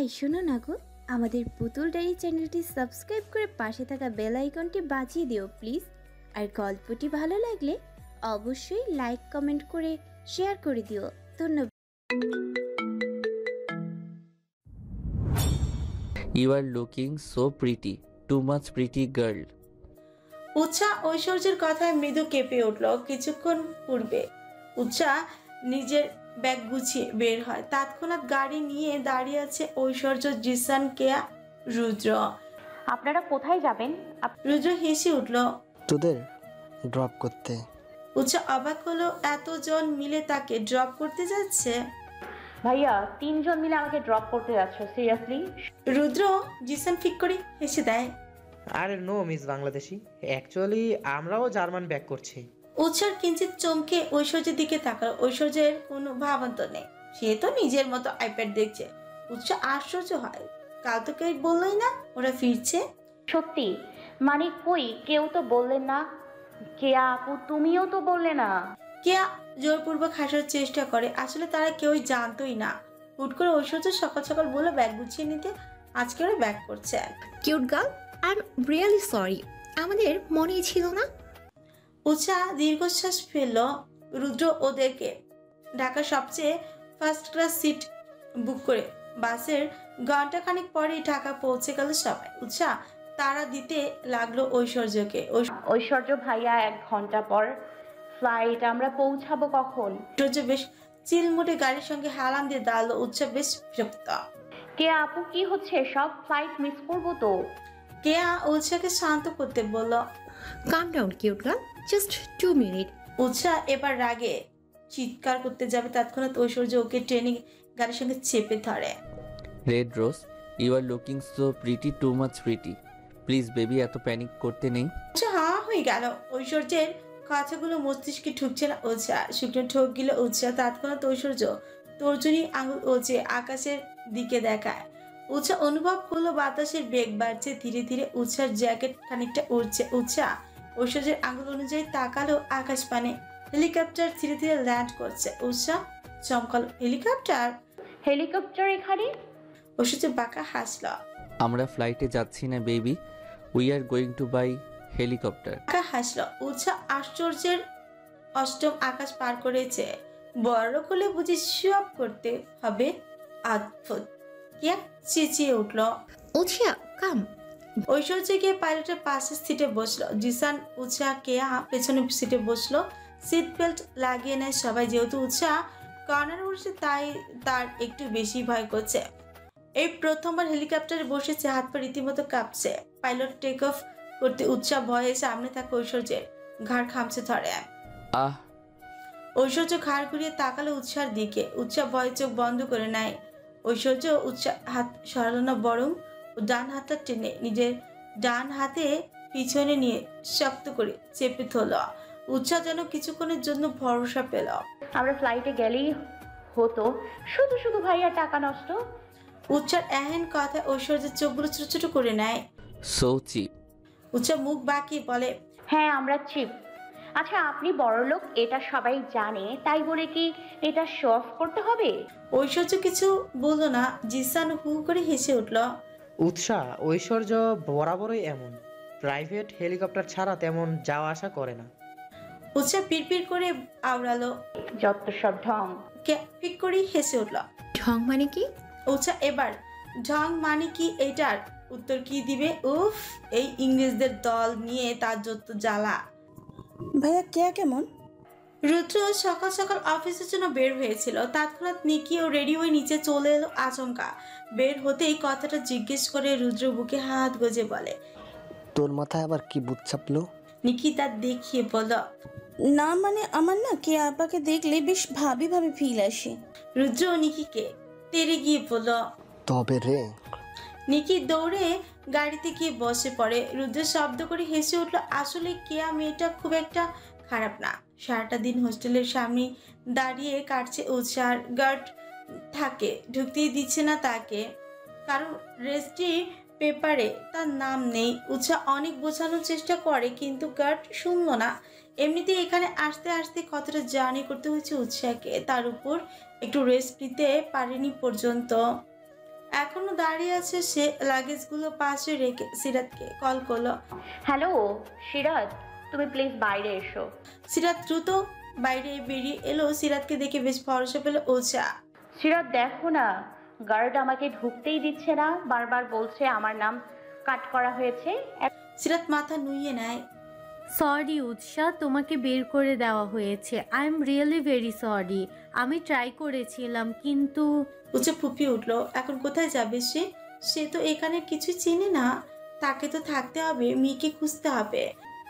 এই শোনো না গো, আমাদের পুতুল ডায়েরি চ্যানেলটি সাবস্ক্রাইব করে পাশে থাকা বেল আইকনটি বাজিয়ে দিও প্লিজ। আর গল্পটি ভালো লাগলে অবশ্যই লাইক কমেন্ট করে শেয়ার করে দিও। ধন্যবাদ। You are looking so pretty. Too much pretty girl. উৎসা ঐশ্বর্যের কথায় মৃদু কেঁপে উঠল। কিছুক্ষণ পূর্বে উৎসা নিজের ব্যাগ গুছিয়ে বের হয়। তৎক্ষণাৎ গাড়ি নিয়ে দাঁড়িয়ে আছে ঐশ্বর্য, জিসান, কেয়া, রুদ্র। আপনারা কোথায় যাবেন? রুদ্র হেসে উঠল। তোদের ড্রপ করতে। উৎসা অবাক হলো, এতজন মিলে তাকে ড্রপ করতে যাচ্ছে। ভাইয়া 3 জন মিলে আমাকে ড্রপ করতে যাচ্ছ? সিরিয়াসলি? রুদ্র জিসান ফিক করে হেসে দেয়। আরে নো মিস বাংলাদেশি, অ্যাকচুয়ালি আমরাও জার্মান ব্যাক করছি। উৎসার কিঞ্চিত চমকে ঐশ্বর্যের দিকে তাকালো। ঐশ্বর্যের কোনো ভাবান্তর নেই, সে তো নিজের মতো আইপ্যাড দেখছে। উৎসা আশ্চর্য হয়, কাল তো কেউ বললোই না ওরা ফিরছে। সত্যি? মানে কই, কেউ তো বললেন না। কেয়া আপু তুমিও তো বললে না। কেয়া জোরপূর্বক হাসার চেষ্টা করে, আসলে তারা কেউই জানতোই না। হুট করে ঐশ্বর্য সকাল সকাল বলে ব্যাগ গুছিয়ে নিতে, আজকে ওরা ব্যাগ করছে। Cute girl, I am really sorry, আমাদের মনেই ছিল না। উৎসা দীর্ঘশ্বাস ফেলল। রুদ্র ওদেরকে ঢাকার সবচেয়ে ফার্স্ট ক্লাস সিট বুক করে বাসের ঘন্টাখানিক পরেই ঢাকা পৌঁছে গেল সবাই। উৎসা তারা দিতে লাগলো ঐশ্বর্যকে। ঐশ্বর্য ভাইয়া 1 ঘন্টা পর ফ্লাইট, আমরা পৌঁছাবো কখন? ঐশ্বর্য বেশ চিলমুটে গাড়ির সঙ্গে হালাম দিয়ে দাঁড়ালো। উৎসা বেশ বিরক্ত। কেয়া আপু কি হচ্ছে সব? ফ্লাইট মিস করবো তো। কেয়া উৎসাকে শান্ত করতে বলল। Calm down cute girl, just 2 minute. Utsa এবার রাগে চিৎকার করতে যাবে, তৎক্ষণাৎ ঐশ্বর্য ওকে ট্রেনিং গাড়ির সঙ্গে চেপে ধরে। Red Rose, you are looking so pretty. Too much pretty. Please baby, এত প্যানিক করতে নেই। উৎসা হা হয়ে গেল। ঐশ্বর্যের কথাগুলো মস্তিষ্কে ঢুকছে না। উৎসা শুকনো ঠোক গিল। উৎসা তৎক্ষণাৎ ঐশ্বর্য তর্জনী আঙুল ওচে আকাশের দিকে দেখায়। উৎসা অনুভব করলো বাতাসের বেগ বাড়ছে ধীরে ধীরে। উৎসার জ্যাকেট খানিকটা উড়ছে। উৎসা ঐশ্বর্যের আঙুল অনুযায়ী তাকালো আকাশ পানে। হেলিকপ্টার ধীরে ধীরে ল্যান্ড করছে। উৎসা চমকালো, হেলিকপ্টার? হেলিকপ্টার এখানে? ঐশ্বর্য বাঁকা হাসল। আমরা ফ্লাইটে যাচ্ছি না baby, we are going to by helicopter. বাঁকা হাসল। উৎসা আশ্চর্যের অষ্টম আকাশ পার করেছে। বড় হলে বুঝি সব করতে হবে। অদ্ভুত। কেয়া চেঁচিয়ে উঠল। উৎসা কাম। ঐশ্বর্য গিয়ে পাইলটের পাশের সিটে বসলো। জিসান, উৎসা, কেয়া পেছনের সিটে বসলো। সিট বেল্ট লাগিয়ে নেয় সবাই। যেহেতু উৎসা কর্নারে বসে তাই তার একটু বেশি ভয় করছে। এই প্রথমবার হেলিকপ্টারে বসেছে, হাত পা রীতিমতো কাঁপছে। পাইলট টেক অফ করতে উৎসা ভয়ে সামনে থাকা ঐশ্বর্যের ঘাড় খামছে ধরে। আহ! ঐশ্বর্য ঘাড় ঘুরিয়ে তাকালো উৎসার দিকে। উৎসা ভয়ে চোখ বন্ধ করে নেয়। ঐশ্বর্য উৎসা হাত সরালো না, বরং ডান হাতটা টেনে নিজের ডান হাতে পিছনে নিয়ে শক্ত করে চেপে ধরল। উৎসা যেন কিছুক্ষণের জন্য ভরসা পেল। আমরা ফ্লাইটে গেলেই হতো, শুধু শুধু ভাইয়া টাকা নষ্ট। উৎসার এহেন কথা ঐশ্বর্যের চোখগুলো ছোট ছোট করে নেয়। So cheap. উৎসা মুখ বাঁকিয়ে বলে, হ্যাঁ আমরা চিপ। আচ্ছা আপনি বড়লোক, এটা সবাই জানে, তাই বলে কি এটা শো অফ করতে হবে? ঐশ্বর্য কিছু বলল না। জিসান হু করে হেসে উঠল। উৎসা ঐশ্বর্য বরাবরই এমন, প্রাইভেট হেলিকপ্টার ছাড়া তেমন যাওয়া আসা করে না। উৎসা পিড়পিড় করে আওড়ালো। যত সব ঢং। ফিক করে হেসে উঠল। ঢং মানে কি? উৎসা এবার ঢং মানে কি এটার উত্তর কি দিবে। উফ, এই ইংরেজদের দল নিয়ে তার যত জ্বালা। ভাইয়া কেয়া কেমন? রুদ্র সকাল সকাল অফিসের জন্য বের হয়েছিল। তৎক্ষণাৎ নিকিও রেডি হয়ে নিচে চলে এলো। আচমকা বের হতেই কথাটা জিজ্ঞেস করে রুদ্র বুকে হাত গজে বলে, তোর মাথায় আবার কি ভূত চাপলো? নিকি তার দেখিয়ে বলল, না মানে আমার না কেয়া আপাকে দেখলে বেশ ভাবি ভাবি ফিল আসে। রুদ্র নিকিকে তেড়ে গিয়ে বলল, তবে রে। নিকি দৌড়ে গাড়িতে গিয়ে বসে পড়ে। রুদ্র শব্দ করে হেসে উঠল। আসলে কেয়া মেয়েটা খুব একটা খারাপ না। সারাটা দিন হোস্টেলের সামনে দাঁড়িয়ে কাটছে। উৎসার গার্ড থাকে, ঢুকতেই দিচ্ছে না তাকে, কারণ রেজিস্ট্রি পেপারে তার নাম নেই। উৎসা অনেক বোঝানোর চেষ্টা করে কিন্তু গার্ড শুনল না। এমনিতেই এখানে আসতে আসতে কতটা জার্নি করতে হয়েছে উৎসাকে, তার উপর একটু রেস্ট নিতে পারেনি পর্যন্ত। এখনো দাঁড়িয়ে আছে সে। লাগেজগুলো পাশে রেখে সিরাতকে কল করলো। হ্যালো সিরাত, তুমি প্লিজ বাইরে এসো। সিরাত দ্রুত বাইরে বেরিয়ে এলো। সিরাতকে দেখে বেশ ভরসা পেল উৎসা। সিরাত দেখো না, গার্ড আমাকে ঢুকতেই দিচ্ছে না, বারবার বলছে আমার নাম কাট করা হয়েছে। সিরাত মাথা নুইয়ে নেয়। সরি উৎসা, তোমাকে বের করে দেওয়া হয়েছে। I am really very sorry. আমি ট্রাই করেছিলাম কিন্তু উৎসা ফুপিয়ে উঠলো। এখন কোথায় যাবে সে? সে তো এখানে কিছু চিনে না। তাকে তো থাকতে হবে, মেয়েকে খুঁজতে হবে।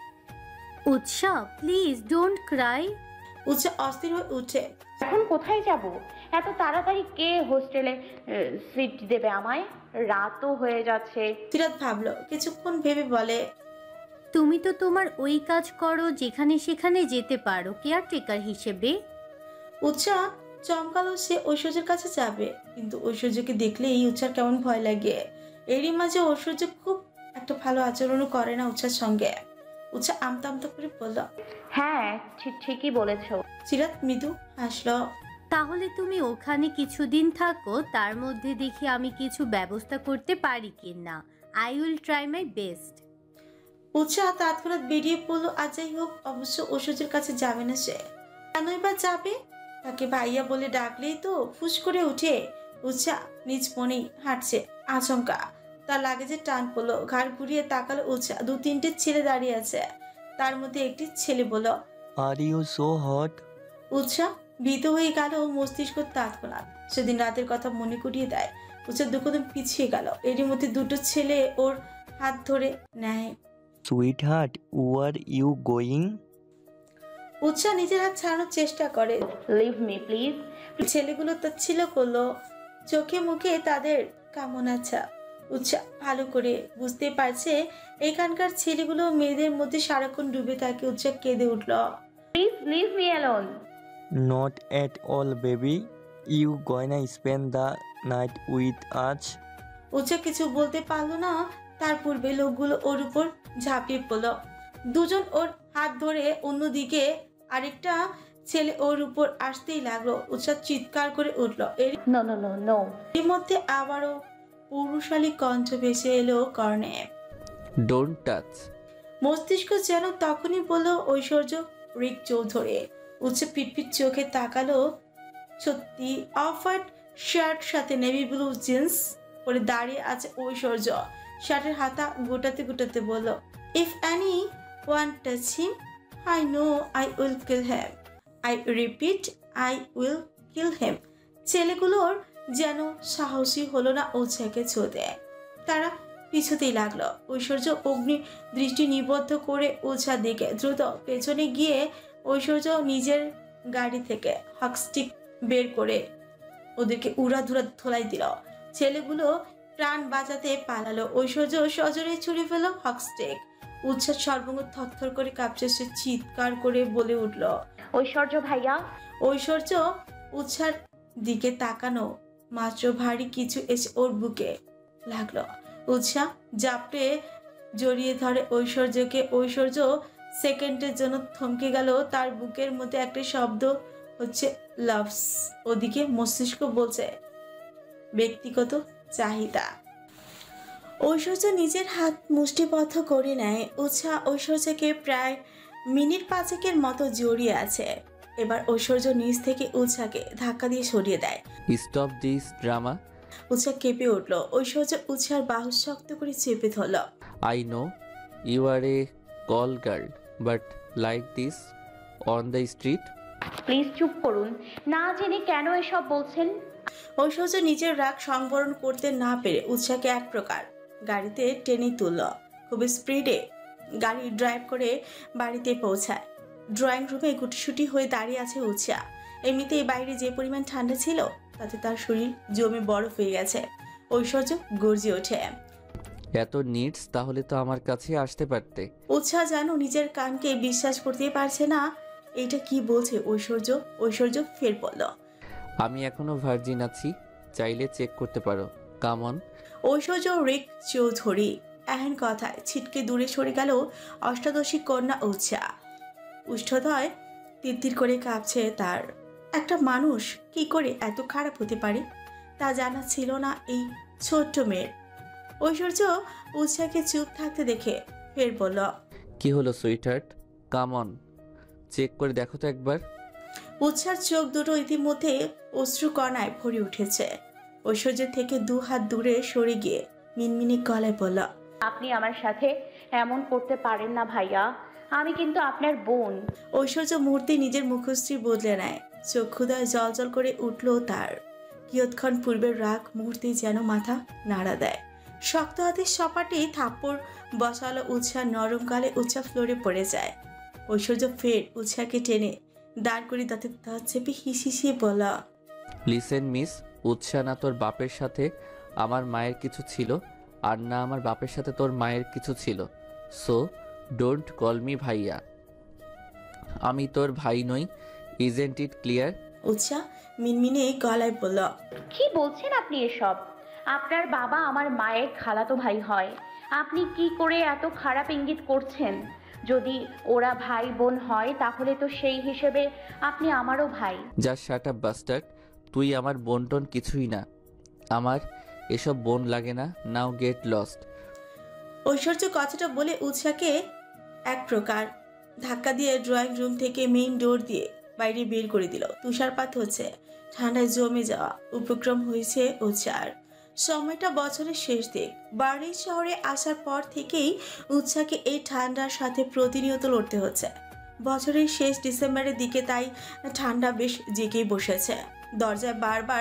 উৎসা প্লিজ ডোন্ট ক্রাই। উৎসা অস্থির হয়ে উঠে। এখন কোথায় যাব? এত তাড়াতাড়ি কে হোস্টেলে সিট দেবে আমায়? রাতও হয়ে যাচ্ছে। সিরাত ভাবলো, কিছুক্ষণ ভেবে বলে, তুমি তো তোমার ওই কাজ করো যেখানে সেখানে যেতে পারো কেয়ারটেকার হিসেবে। উৎসা চমকালো। সে ঐশ্বর্যের কাছে যাবে, কিন্তু ঐশ্বর্যকে দেখলেই উৎসার কেমন ভয় লাগে। এরই মাঝে ঐশ্বর্য খুব একটা ভালো আচরণও করে না উৎসার সঙ্গে। উৎসা আমতা আমতা করে বলল, হ্যাঁ ঠিকই বলেছো। সিরাত মৃদু হাসলো। তাহলে তুমি ওখানে কিছুদিন থাকো, তার মধ্যে দেখি আমি কিছু ব্যবস্থা করতে পারি কিনা। I will try my best. Utsa তৎক্ষণাৎ বেরিয়ে পড়লো। আর যাই হোক, অবশ্য ঐশ্বর্যের কাছে যাবে না সে। কেনই বা যাবে? তাকে ভাইয়া বলে ডাকলেই তো ফুস করে উঠে। উৎসা নিজ মনেই হাঁটছে। আচমকা তার লাগেজে টান পড়লো। ঘাড় ঘুরিয়ে তাকালো উৎসা। 2-3টে ছেলে দাঁড়িয়ে আছে। তার মধ্যে একটি ছেলে বলল, আর ইউ সো হট। উৎসা ভীত হয়ে গেল। মস্তিষ্ক তৎক্ষণাৎ সেদিন রাতের কথা মনে করিয়ে দেয়। উৎসা দুকদম পিছিয়ে গেল। এরই মধ্যে দুটো ছেলে ওর হাত ধরে নেয়। Sweetheart, where you going? Utsa নিজের হাত ছাড়ানোর চেষ্টা করে। Leave me please. ছেলেগুলো তাচ্ছিল করলো। চোখে মুখে তাদের কামনা ছাপ। উৎসা ভালো করে বুঝতে পারছে এখানকার ছেলেগুলো মেয়েদের মধ্যে সারাক্ষণ ডুবে থাকে। উৎসা কেঁদে উঠল। Please leave me alone. Not at all baby, you gonna spend the night with আজ। উৎসা কিছু বলতে পারলো না। তার পূর্বে লোকগুলো ওর উপর ঝাঁপিয়ে পড়লো। দুজন ওর হাত ধরে অন্যদিকে আরেকটা ছেলে ওর উপর আসতেই লাগলো। উৎসা চিৎকার করে উঠলো। No no no no. এর মধ্যে আবারও পৌরুষালী কণ্ঠ ভেসে এলো কর্ণে। Don't touch. মস্তিষ্ক যেন তখনই বলল ঐশ্বর্য রিক চৌধুরী। উৎসা পিটপিট চোখে তাকালো। সত্যি অফ হোয়াইট শার্ট সাথে নেভি ব্লু জিন্স পরে দাঁড়িয়ে আছে ঐশ্বর্য। শার্টের হাতা গোটাতে গোটাতে বলল, if anyone touch him I know I will kill him. I repeat, I will kill him. ছেলেগুলোর যেন সাহসী হলো না উৎসাকে ছুঁতে। তারা পিছুতেই লাগলো। ঐশ্বর্য অগ্নি দৃষ্টি নিবদ্ধ করে উৎসার দিকে দ্রুত পেছনে গিয়ে ঐশ্বর্য নিজের গাড়ি থেকে হকস্টিক বের করে ওদেরকে উড়াধুরা ধোলাই দিল। ছেলেগুলো প্রাণ বাঁচাতে পালালো। ঐশ্বর্য সজোরে ছুড়ে ফেল হকস্টিক। উৎসার সর্বঙ্গ থরথর করে কাঁপছে। সে চিৎকার করে বলে উঠল, ঐশ্বর্য ভাইয়া। ঐশ্বর্য উৎসার দিকে তাকানো মাত্র ভারী কিছু এসে ওর বুকে লাগলো। উৎসা জাপটে জড়িয়ে ধরে ঐশ্বর্যকে। ঐশ্বর্য সেকেন্ডের জন্য থমকে গেল। তার বুকের মধ্যে একটা শব্দ হচ্ছে লাভস। ওদিকে মস্তিষ্ক বলছে ব্যক্তিগত চাহিদা। ঐশ্বর্য নিজের হাত মুষ্টিবদ্ধ করে নেয়। উৎসা ঐশ্বর্যকে প্রায় মিনিট 5 মতো জড়িয়ে আছে। এবার ঐশ্বর্য নিজ থেকে উৎসাকে ধাক্কা দিয়ে সরিয়ে দেয়। Stop this drama. উৎসা কেঁপে উঠল। ঐশ্বর্য উৎসার বাহু শক্ত করে চেপে ধরল। I know you are a call girl, but like this on the street. Please চুপ করুন। না জেনে কেন এসব বলছেন? ঐশ্বর্য নিজের রাগ সংবরণ করতে না পেরে উৎসাকে এক প্রকার গাড়িতে টেনে তুলল। খুব স্পিডে গাড়ি ড্রাইভ করে বাড়িতে পৌঁছায়। ড্রয়িং রুমে গুটিসুটি হয়ে দাঁড়িয়ে আছে উৎসা। এমনিতেই বাইরে যে পরিমাণ ঠান্ডা ছিল তাতে তার শরীর জমে বরফ হয়ে গেছে। ঐশ্বর্য গর্জে ওঠে, এত নিডস তাহলে তো আমার কাছে আসতে পারতে। উৎসা যেন নিজের কানকে বিশ্বাস করতেই পারছে না। এটা কি বলছে ঐশ্বর্য? ঐশ্বর্য ফের বলল, আমি এখনো ভার্জিন আছি, চাইলে চেক করতে পারো। Come on. ঐশ্বর্য রিক চৌধুরী এহেন কথায় ছিটকে দূরে সরে গেল অষ্টাদশী কন্যা উৎসা। উষ্ঠদয় তিরতির করে কাঁপছে তার। একটা মানুষ কি করে এত খারাপ হতে পারে তা জানা ছিল না এই ছোট্ট মেয়ের। ঐশ্বর্য উৎসাহকে চুপ থাকতে দেখে ফের বলল, কি হলো সুইটহার্ট? কাম অন, চেক করে দেখো তো একবার। উৎসার চোখ দুটো ইতিমধ্যে অশ্রুকণায় ভরে উঠেছে। ঐশ্বর্যের থেকে 2 হাত দূরে সরে গিয়ে মিনমিনি গলায় বলল, আপনি আমার সাথে এমন করতে পারেন না ভাইয়া, আমি কিন্তু আপনার বোন। ঐশ্বর্য মুহূর্তে নিজের মুখশ্রী বদলে নেয়। চক্ষুদয় জল জল করে উঠল তার। কিয়ৎক্ষণ পূর্বের রাগ মুহূর্তেই যেন মাথা নাড়া দেয়। শক্ত হাতে সপাটে থাপ্পড় বসালো উৎসাহ নরম গালে। উৎসাহ ফ্লোরে পড়ে যায়। ঐশ্বর্য ফের উৎসাহকে টেনে দাঁড় করে দাঁতে দাঁত চেপে হিসিয়ে বলা, লিসেন মিস, উৎসাহ না তোর বাপের সাথে আমার মায়ের কিছু ছিল, আর না আমার বাপের সাথে তোর মায়ের কিছু ছিল। সো ডোন্ট কল মি ভাইয়া। আমি তোর ভাই নই। Isn't it clear? উৎসাহ মিনমিনে গলায় বলল, কি বলছেন আপনি এসব? আপনার বাবা আমার মায়ের খালাতো ভাই হয়। আপনি কি করে এত খারাপ ইঙ্গিত করছেন? যদি ওরা ভাই বোন হয় তাহলে তো সেই হিসেবে আপনি আমারও ভাই। Just shut up bastard. তুই আমার বোন টোন কিছুই না। আমার এসব বোন লাগে না। নাও গেট লস্ট। ঐশ্বর্য কথাটা বলে উৎসাহকে এক প্রকার ধাক্কা দিয়ে ড্রয়িং রুম থেকে মেইন ডোর দিয়ে বাইরে বের করে দিল। তুষারপাত হচ্ছে, ঠান্ডায় জমে যাওয়া উপক্রম হয়েছে উৎসার। সময়টা বছরের শেষ দিক। বার্লিন শহরে আসার পর থেকেই উৎসাহকে এই ঠান্ডার সাথে প্রতিনিয়ত লড়তে হচ্ছে। বছরের শেষ ডিসেম্বরের দিকে তাই ঠান্ডা বেশ জেগেই বসেছে। দরজায়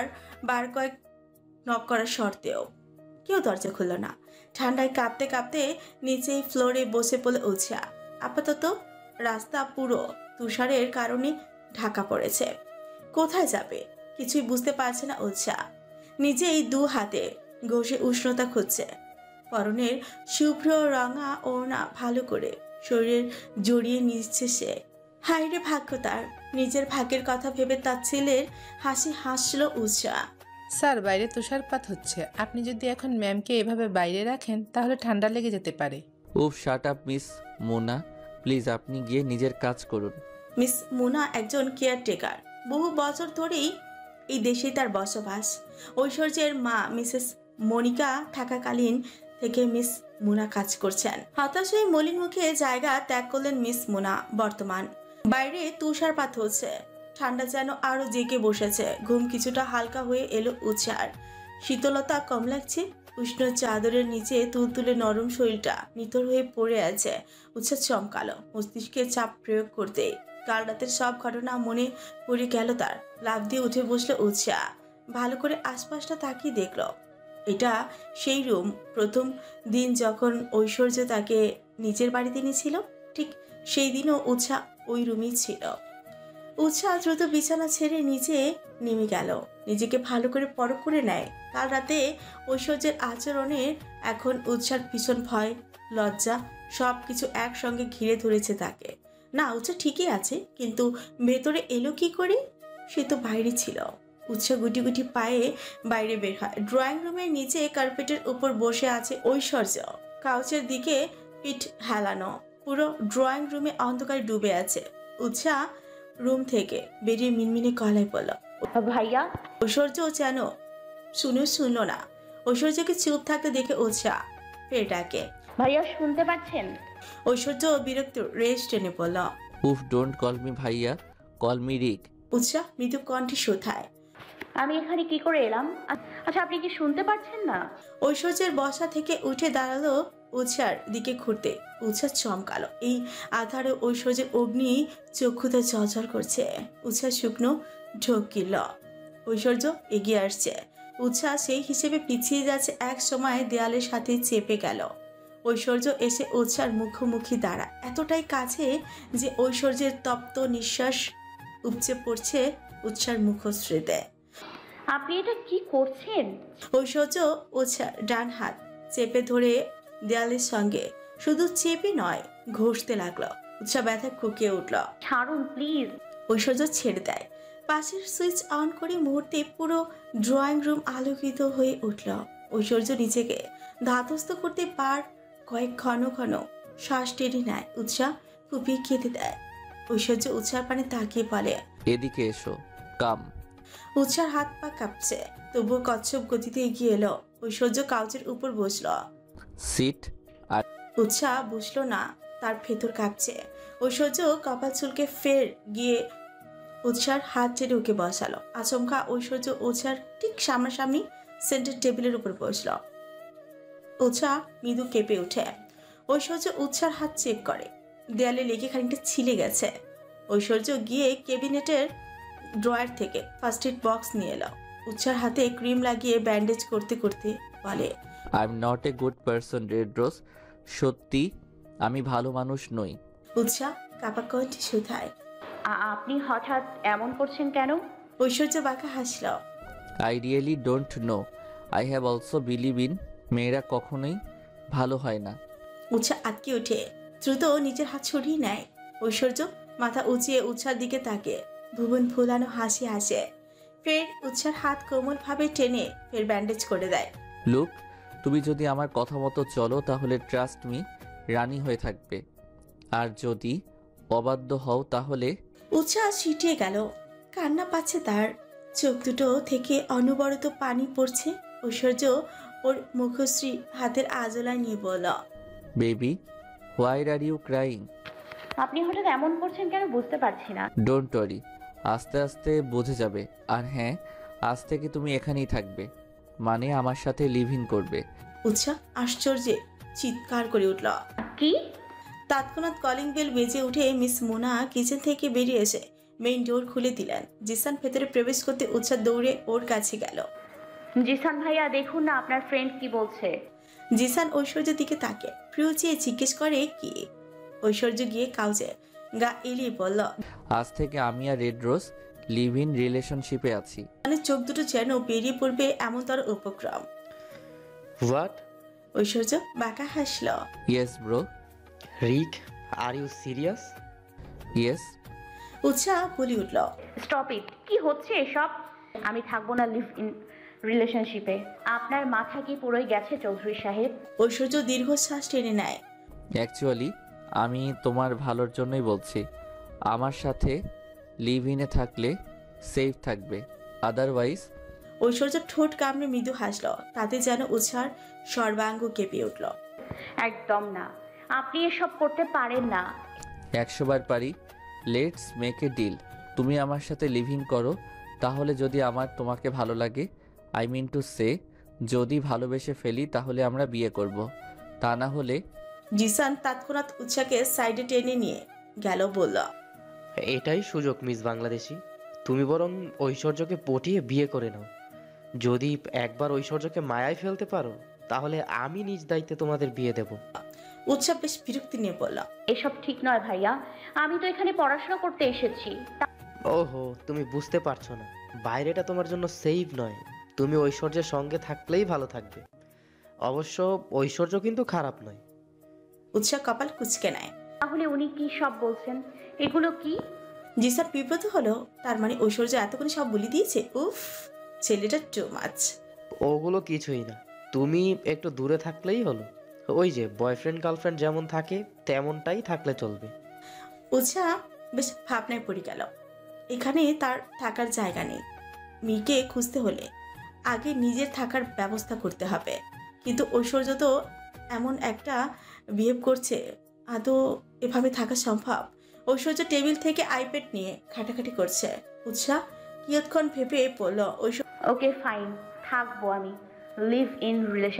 বার কয়েক নক করার সত্ত্বেও কেউ দরজা খুলল না। ঠান্ডায় কাঁপতে কাঁপতে নিচেই ফ্লোরে বসে পড়ে উৎসাহ। আপাতত রাস্তা পুরো তুষারের কারণে ঢাকা পড়েছে। কোথায় যাবে কিছুই বুঝতে পারছে না উৎসাহ। নিজেই 2 হাতে ঘষে উষ্ণতা খুঁজছে। পরনের শুভ্র রঙা ওড়না ভালো করে শরীরে জড়িয়ে নিচ্ছে সে। হায়রে ভাগ্য তার। নিজের ভাগ্যের কথা ভেবে তার ছেলের হাসি হাসল উৎসাহ। স্যার, বাইরে তুষারপাত হচ্ছে। আপনি যদি এখন ম্যামকে এভাবে বাইরে রাখেন তাহলে ঠান্ডা লেগে যেতে পারে। উফ, shut up miss Mona, please আপনি গিয়ে নিজের কাজ করুন। মিস মুনা একজন কেয়ারটেকার। বহু বছর ধরেই এই দেশেই তার বসবাস। ঐশ্বর্যের মা মিসেস মনিকা থাকাকালীন থেকে মিস মুনা কাজ করছেন। হতাশ হয়ে মলিন মুখে জায়গা ত্যাগ করলেন মিস মুনা। বর্তমান বাইরে তুষারপাত হচ্ছে। ঠান্ডা যেন আরো জেগে বসেছে। ঘুম কিছুটা হালকা হয়ে এলো উৎসার। শীতলতা কম লাগছে। উষ্ণ চাদরের নিচে তুলতুলে নরম শরীরটা নিথর হয়ে পড়ে আছে। উৎসাহ চমকালো মস্তিষ্কে চাপ প্রয়োগ করতে। কাল রাতের সব ঘটনা মনে পড়ে গেল তার। লাফ দিয়ে উঠে বসলো উৎসাহ। ভালো করে আশপাশটা তাকিয়ে দেখলো। এটা সেই রুম প্রথম দিন যখন ঐশ্বর্য তাকে নিজের বাড়িতে নিয়েছিল। ঠিক সেই দিনও উৎসাহ ওই রুমেই ছিল। উৎসাহ দ্রুত বিছানা ছেড়ে নিচে নেমে গেল। নিজেকে ভালো করে পরখ করে নেয়। কাল রাতে ঐশ্বর্যের আচরণের এখন উৎসার ভীষণ ভয় লজ্জা সব কিছু একসঙ্গে ঘিরে ধরেছে তাকে। না, উৎসাহ ঠিকই আছে, কিন্তু ভেতরে এলো কি করে? সে তো বাইরে ছিল। উৎসাহ গুটি গুটি পায়ে বাইরে বের হয়। ড্রয়িং রুমের নিচে কার্পেটের উপর বসে আছে ঐশ্বর্য। কাউচের দিকে পিঠ হেলানো। পুরো ড্রয়িং রুমে অন্ধকারে ডুবে আছে। উৎসাহ রুম থেকে বেরিয়ে মিনমিনে গলায় বলল, ভাইয়া। ঐশ্বর্য যেন শুনলো না। ঐশ্বর্যকে চুপ থাকতে দেখে উৎসাহ ফের ডাকে, ভাইয়া শুনতে পাচ্ছেন? ঐশ্বর্য বিরক্ত রেশ টেনে বলল, উফ, don't call me bhaiya, call me Rick. Utsah মৃদু কণ্ঠে শোধায়, আমি এখানে কি করে এলাম? আচ্ছা, আপনি কি শুনতে পাচ্ছেন না? ঐশ্বর্যের বসা থেকে উঠে দাঁড়ালো উৎসার দিকে ঘুরতে। উৎসাহ চমকালো। এই আধারে ঐশ্বর্যের অগ্নি চক্ষুতে ঝলঝল করছে। উৎসাহ শুকনো ঢোক গিলল। ঐশ্বর্য এগিয়ে আসছে। উৎসাহ সেই হিসেবে পিছিয়ে যাচ্ছে। এক সময় দেয়ালের সাথে চেপে গেল। ঐশ্বর্য এসে উৎসার মুখোমুখি দাঁড়া, এতটাই কাছে যে ঐশ্বর্যের তপ্ত নিঃশ্বাস উপচে পড়ছে উৎসার মুখশ্রীতে। আপনি এটা কি করছেন? ঐশ্বর্য উৎসার ডান হাত চেপে ধরে দেয়ালের সঙ্গে শুধু চেপে নয় ঘষতে লাগলো। উৎসাহ ব্যথা কুকিয়ে উঠল। ছাড়ুন প্লিজ। ঐশ্বর্য ছেড়ে দেয়। পাশের সুইচ অন করে মুহূর্তে পুরো ড্রয়িং রুম আলোকিত হয়ে উঠল। ঐশ্বর্য নিজেকে ধাতস্থ করতে কয়েক ঘন ঘন শ্বাস টেনে নেয়। উৎসাহ ফুপিয়ে খেতে দেয়। ঐশ্বর্য উৎসার পানে তাকিয়ে বলে, এদিকে এসো, কাম। উৎসার হাত পা কাঁপছে, তবুও কচ্ছপ গতিতে এগিয়ে এলো। ঐশ্বর্য কাউচের উপর বসলো। সিট। আর উৎসাহ বসলো না, তার ভেতর কাঁপছে। ঐশ্বর্য কপাল চুলকে ফের গিয়ে উৎসার হাত টেনে ওকে বসালো। আচমকা ঐশ্বর্য উৎসার ঠিক সামনাসামনি সেন্টার টেবিলের উপর বসলো। উৎসাহ মৃদু কেঁপে উঠে। ঐশ্বর্য উৎসার হাত চেক করে, দেয়ালে লেগে খানিকটা ছিলে গেছে। ঐশ্বর্য গিয়ে ক্যাবিনেটের ড্রয়ার থেকে ফার্স্ট এড বক্স নিয়ে এলো। উৎসার হাতে ক্রিম লাগিয়ে ব্যান্ডেজ করতে করতে বলে, I am not a good person red rose. সত্যি আমি ভালো মানুষ নই। উৎসাহ কাপা কণ্ঠে শুধায়, আপনি হঠাৎ এমন করছেন কেন? ঐশ্বর্য বাঁকা হাসল। I really don't know. I have also believe in মেয়েরা কখনোই ভালো হয় না। উৎসাহ আটকে ওঠে, দ্রুত নিজের হাত ছড়িয়ে নেয়। ঐশ্বর্য মাথা উঁচিয়ে উৎসার দিকে তাকে ভুবন ফুলানো হাসি হাসে। ফের উৎসার হাত কোমলভাবে টেনে ফের ব্যান্ডেজ করে দেয়। লুক, তুমি যদি আমার কথা মতো চলো তাহলে ট্রাস্ট মি রানী হয়ে থাকবে, আর যদি অবাধ্য হও তাহলে। উৎসাহ ছিটিয়ে গেল, কান্না পাচ্ছে তার। চোখ দুটো থেকে অনবরত পানি পড়ছে। ঐশ্বর্য ওর মুখশ্রী হাতের আজলা নিয়ে বলল, baby why are you crying? আপনি হঠাৎ এমন করছেন কেন বুঝতে পারছি না। ডোন্ট ওয়ারি, আস্তে আস্তে বুঝে যাবে। আর হ্যাঁ, আজ থেকে তুমি এখানেই থাকবে, মানে আমার সাথে লিভ ইন করবে। উৎসাহ আশ্চর্যে চিৎকার করে উঠল। কি? তৎক্ষণাৎ কলিং বেল বেজে উঠে মিস মোনা কিচেন থেকে বেরিয়ে এসে মেইন ডোর খুলে দিলেন। জিসান ভেতরে প্রবেশ করতে উৎসাহ দৌড়ে ওর কাছে গেল। জিসান ভাইয়া দেখুন না আপনার ফ্রেন্ড কি বলছে। জিসান ঐশ্বর্যের দিকে তাকে প্রিয় চেয়ে জিজ্ঞেস করে কি। ঐশ্বর্য গিয়ে কাউচে গা এলিয়ে বলল, আজ থেকে আমি আর রেড রোজ লিভ ইন রিলেশনশিপে আছি। মানে চোখ দুটো যেন বেরিয়ে পড়বে এমন তার উপক্রম। হোয়াট? ঐশ্বর্য বাঁকা হাসল। Yes bro. Rick, are you serious? Yes. Utsah বলি উঠল, স্টপ ইট, কি হচ্ছে এসব? আমি থাকবো না লিভ ইন রিলেশনশিপে। আপনার মাথা কি পুরোই গেছে চৌধুরী সাহেব? ঐশ্বর্য দীর্ঘশ্বাস টেনে নেয়। অ্যাকচুয়ালি আমি তোমার ভালোর জন্যই বলছি। আমার সাথে লিভ ইনে থাকলে সেফ থাকবে, আদারওয়াইজ। ঐশ্বর্য ঠোঁট কামড়ে মৃদু হাসল, তাতে যেন উৎসার সর্বাঙ্গ কেঁপে উঠল। একদম না, আপনি এসব করতে পারেন না। 100 বার পারি। Let's make a deal. তুমি আমার সাথে লিভ ইন করো, তাহলে যদি আমার তোমাকে ভালো লাগে, আই মিন টু সে যদি ভালোবেসে ফেলি, তাহলে আমরা বিয়ে করব। তা না হলে। জিসান তৎক্ষণাৎ উৎসাকে সাইডে টেনে নিয়ে গেল, বলল, এটাই সুযোগ মিস বাংলাদেশি। তুমি বরং ঐশ্বর্যকে পটিয়ে বিয়ে করে নাও। যদি একবার ঐশ্বর্যকে মায়ায় ফেলতে পারো, তাহলে আমি নিজ দায়িত্বে তোমাদের বিয়ে দেব। উৎসা বেশ বিরক্তি নিয়ে বলল, এসব ঠিক নয় ভাইয়া, আমি তো এখানে পড়াশোনা করতে এসেছি। ওহো, তুমি বুঝতে পারছো না, বাইরেটা তোমার জন্য সেফ নয়। তুমি ঐশ্বর্যের সঙ্গে থাকলেই ভালো থাকবে। অবশ্য ঐশ্বর্য কিন্তু খারাপ নয়। উৎসা কপাল কুঁচকে নেয়। তাহলে উনি কি সব বলছেন? এগুলো কি? জিসান বিব্রত হলো, তার মানে ঐশ্বর্য এতক্ষণ সব বলে দিয়েছে। উফ, ছেলেটা টু মাচ। ওগুলো কিছুই না, তুমি একটু দূরে থাকলেই হলো। ওই যে বয়ফ্রেন্ড গার্লফ্রেন্ড যেমন থাকে তেমনটাই থাকলে চলবে। উৎসা বেশ ভাবনায় পড়ে গেল। এখানে তার থাকার জায়গা নেই। মেয়েকে খুঁজতে হলে আগে নিজের থাকার ব্যবস্থা করতে হবে। কিন্তু ঐশ্বর্য তো এমন একটা বিহেভ করছে, আদৌ এভাবে থাকা সম্ভব? ঐশ্বর্য টেবিল থেকে আইপ্যাড নিয়ে ঘাটাঘাটি করছে। উৎসাহ কিয়ৎক্ষণ ভেবে পড়ল, ওকে ফাইন, থাকবো আমি লিভ ইন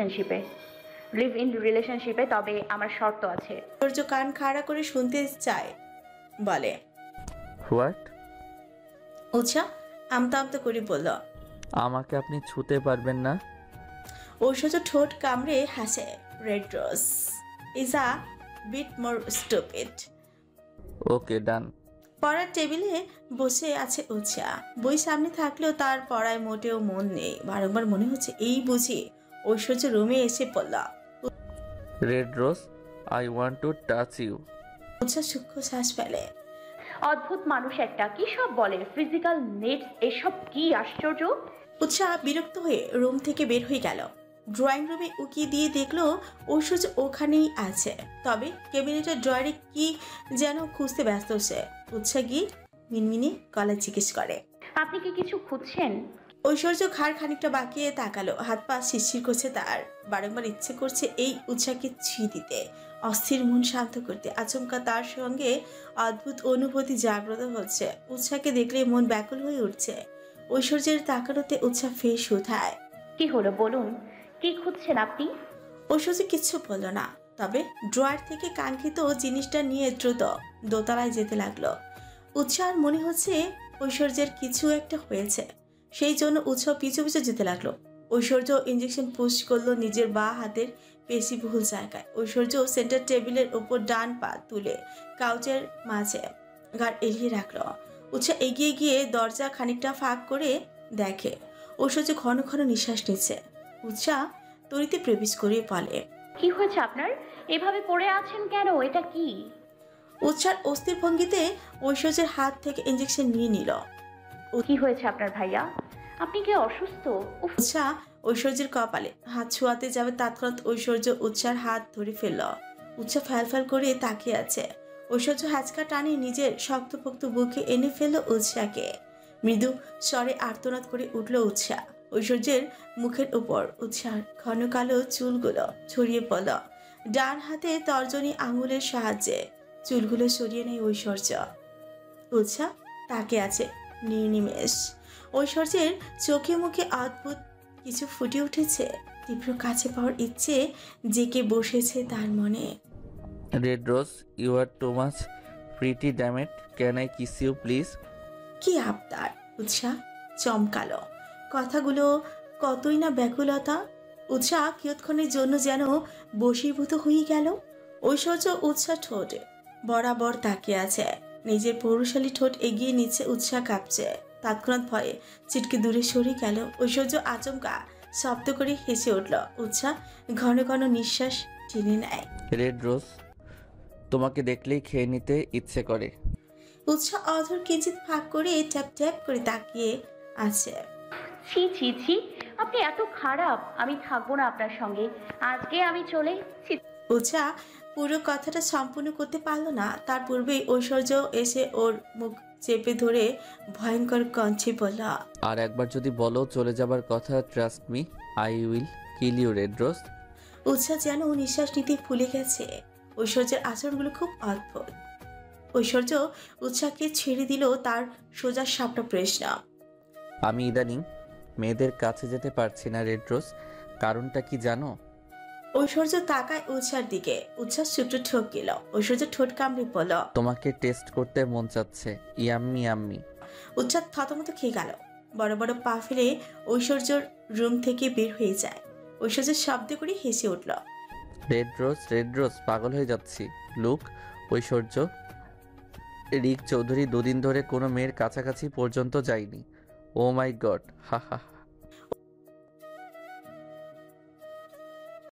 রিলেশনশিপে, তবে আমার শর্ত আছে। ঐশ্বর্য কান খাড়া করে শুনতে চায়, বলে, হোয়াট? উৎসাহ আমতা আমতা করে বলল, আমাকে আপনি ছুতে পারবেন না। ঐশ্বর্য ঠোঁট কামড়ে হাসে। Red rose is a bit more stupid. Okay done. পড়ার টেবিলে বসে আছে উৎসাহ। বই সামনে থাকলেও তার পড়ায় মোটেও মন নেই। বারংবার মনে হচ্ছে এই বুঝি ঐশ্বর্য রুমে এসে পড়ল। Red rose, I want to touch you. Utsah সূক্ষ্ম শ্বাস ফেলে। অদ্ভুত মানুষ একটা, কি সব বলে, ফিজিক্যাল নেটস, এসব কি আশ্চর্য। উৎসাহ বিরক্ত হয়ে রুম থেকে বের হয়ে গেল। ড্রয়িং রুমে উকি দিয়ে দেখলো ঐশ্বর্য ওখানেই আছে, তবে ক্যাবিনেটের ড্রয়ারে কি যেন খুঁজতে ব্যস্ত সে। উৎসাহ গিয়ে মিনমিনে গলায় জিজ্ঞেস করে, আপনি কি কিছু খুঁজছেন? ঐশ্বর্য ঘাড় খানিকটা বাঁকিয়ে তাকালো, হাত পা শিরশির করছে তার। বারংবার ইচ্ছে করছে এই উৎসাহকে ছি দিতে, অস্থির মন শান্ত করতে। আচমকা তার সঙ্গে অদ্ভুত অনুভূতি জাগ্রত হচ্ছে। উৎসাহকে দেখলে মন ব্যাকুল হয়ে উঠছে। ঐশ্বর্যের তাকানোতে উৎসাহ ফেস উঠায়। কি হলো বলুন, কি খুঁজছেন আপনি? ঐশ্বর্য কিচ্ছু বলল না, তবে ড্রয়ার থেকে কাঙ্ক্ষিত জিনিসটা নিয়ে দ্রুত দোতলায় যেতে লাগলো। উৎসাহর মনে হচ্ছে ঐশ্বর্যের কিছু একটা হয়েছে, সেই জন্য উৎসাহ পিছু পিছু যেতে লাগলো। ঐশ্বর্য ইঞ্জেকশন পুশ করলো নিজের বাঁ হাতের পেশিবহুল জায়গায়। ঐশ্বর্য সেন্টার টেবিলের ওপর ডান পা তুলে কাউচের মাঝে ঘাড় এড়িয়ে রাখলো। উৎসাহ এগিয়ে গিয়ে দরজা খানিকটা ফাঁক করে দেখে ঐশ্বর্য ঘন ঘন নিঃশ্বাস নিচ্ছে। উৎসাহ তরিতে প্রবেশ করে বলে, কি হয়েছে আপনার? এভাবে পড়ে আছেন কেন? এটা কি? উৎসার অস্থির ভঙ্গিতে ঐশ্বর্যের হাত থেকে ইঞ্জেকশন নিয়ে নিল। কি হয়েছে আপনার ভাইয়া? আপনি কি অসুস্থ? উফ, উৎসাহ ঐশ্বর্যের কপালে হাত ছোঁয়াতে যাবে, তৎক্ষণাৎ ঐশ্বর্য উৎসার হাত ধরে ফেলল। উৎসাহ ফ্যাল করে তাকিয়ে আছে। ঐশ্বর্য হ্যাচকা টানে নিজের শক্তপোক্ত বুকে এনে ফেলল উৎসাহকে। মৃদু স্বরে আর্তনাদ করে উঠল উৎসাহ। ঐশ্বর্যের মুখের উপর উৎসার ঘন কালো চুলগুলো ছড়িয়ে পড়ল। ডান হাতে তর্জনী আঙুলের সাহায্যে চুলগুলো সরিয়ে নেয় ঐশ্বর্য। উৎসাহ তাকে আছে নির্নিমেষ। ঐশ্বর্যের চোখে মুখে অদ্ভুত কিছু ফুটে উঠেছে। তীব্র কাছে পাওয়ার ইচ্ছে জেকে বসেছে তার মনে। Red rose, you are too much pretty, damn it, can I kiss you please? কি আবদার! উৎসাহ চমকালো। কথাগুলো কতই না ব্যাকুলতা। উৎসাহ কিয়ৎক্ষণের জন্য যেন বশীভূত হয়ে গেল। ঐশ্বর্য উৎসাহ ঠোঁটে বরাবর তাকিয়ে আছে। নিজের পৌরশালী ঠোঁট এগিয়ে নিচ্ছে। উৎসাহ কাঁপছে। তৎক্ষণাৎ ভয়ে ছিটকে দূরে সরে গেল। ঐশ্বর্য আচমকা শব্দ করে হেসে উঠল। উৎসাহ ঘন ঘন নিঃশ্বাস টেনে নেয়। রেড রোজ, তোমাকে দেখলেই খেয়ে নিতে ইচ্ছে করে। উৎসাহ অধর কিঞ্চিত ফাঁক করে ট্যাপ ট্যাপ করে তাকিয়ে আছে। ছি ছি ছি, আপনি এত খারাপ। আমি থাকবো না আপনার সঙ্গে, আজকে আমি চলে। উৎসাহ পুরো কথাটা সম্পূর্ণ করতে পারল না। তার পূর্বেই ঐশ্বর্য এসে ওর মুখ চেপে ধরে ভয়ঙ্কর কণ্ঠে বলল, আর একবার যদি বলো চলে যাবার কথা, trust me, I will kill you red rose. Utsah যেন নিঃশ্বাস নিতে ভুলে গেছে। ঐশ্বর্যের আচরণগুলো খুব অদ্ভুত। ঐশ্বর্য উৎসাহকে ছেড়ে দিল। তার সোজা সাপটা প্রশ্ন, আমি ইদানিং মেয়েদের কাছে যেতে পারছি না রেড রোজ, কারণটা কি জানো? ঐশ্বর্য তাকায় উৎসার দিকে। উৎসাহ ছোট্ট ঠোক গেল। ঐশ্বর্য ঠোঁট কামড়ে বলল, তোমাকে টেস্ট করতে মন চাচ্ছে, ইয়াম্মি ইয়াম্মি। উৎসাহ থতমত খেয়ে গেল। বড় বড় পা ফেলে ঐশ্বর্যর রুম থেকে বের হয়ে যায়। ঐশ্বর্য শব্দ করে হেসে উঠল। রেড রোজ, পাগল হয়ে যাচ্ছি। লুক, ঐশ্বর্য, রিক চৌধুরী 2 দিন ধরে কোনো মেয়ের কাছাকাছি পর্যন্ত যায়নি। Oh my god, ha ha Ha.